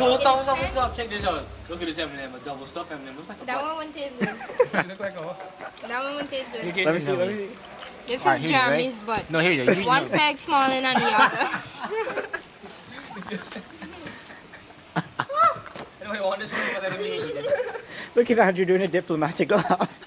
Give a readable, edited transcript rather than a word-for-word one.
No, stop. Check this out. Look at this M&M, a double stuffed M&M. Looks like a That butt. one wouldn't taste good. Look like a what? That one wouldn't taste good. Let me see. This Alright, is here you go, Jeremy's butt. No, here you go. One peg smaller than the other. I don't want this one because I don't need to eat it. Look at Andrew doing a diplomatic laugh.